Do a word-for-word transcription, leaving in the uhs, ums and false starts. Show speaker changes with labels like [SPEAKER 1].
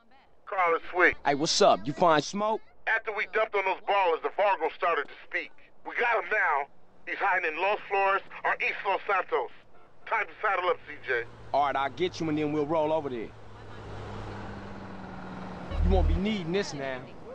[SPEAKER 1] Carl is sweet.
[SPEAKER 2] Hey, what's up? You find smoke?
[SPEAKER 1] After we dumped on those ballers, the Fargo started to speak. We got him now. He's hiding in Los Flores or East Los Santos. Time to saddle up, C J.
[SPEAKER 2] All right, I'll get you and then we'll roll over there. You won't be needing this now.